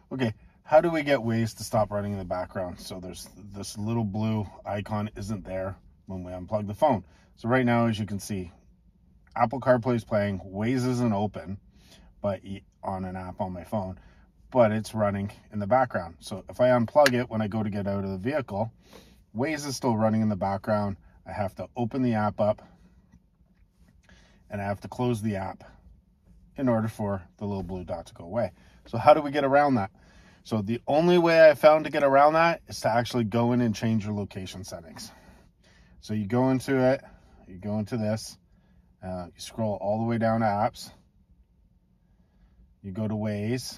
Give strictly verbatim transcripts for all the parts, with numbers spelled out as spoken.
Okay, how do we get Waze to stop running in the background? So there's this little blue icon isn't there when we unplug the phone. So right now, as you can see, Apple CarPlay is playing, Waze isn't open, but on an app on my phone, but it's running in the background. So if I unplug it when I go to get out of the vehicle, Waze is still running in the background. I have to open the app up and I have to close the app in order for the little blue dot to go away. So how do we get around that? So the only way I found to get around that is to actually go in and change your location settings. So you go into it, you go into this, uh, you scroll all the way down to apps, you go to Waze,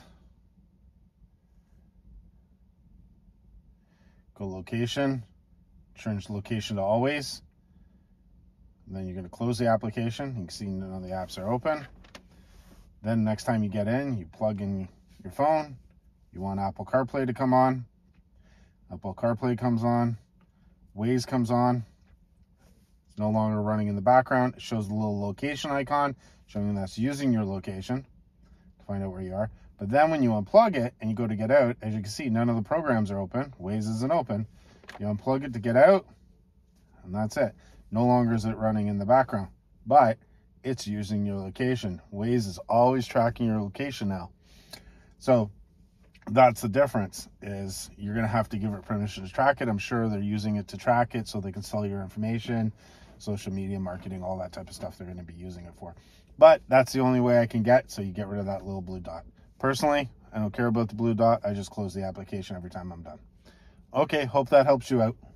go location, change location to always, and then you're going to close the application. You can see none of the apps are open. Then next time you get in, you plug in your phone. You want Apple CarPlay to come on. Apple CarPlay comes on. Waze comes on. It's no longer running in the background. It shows the little location icon, showing that's using your location to find out where you are. But then when you unplug it and you go to get out, as you can see, none of the programs are open. Waze isn't open. You unplug it to get out, and that's it. No longer is it running in the background, but it's using your location. Waze is always tracking your location now. So that's the difference, is you're going to have to give it permission to track it. I'm sure they're using it to track it so they can sell your information, social media marketing, all that type of stuff they're going to be using it for. But that's the only way I can get, so you get rid of that little blue dot. Personally, I don't care about the blue dot. I just close the application every time I'm done. Okay, hope that helps you out.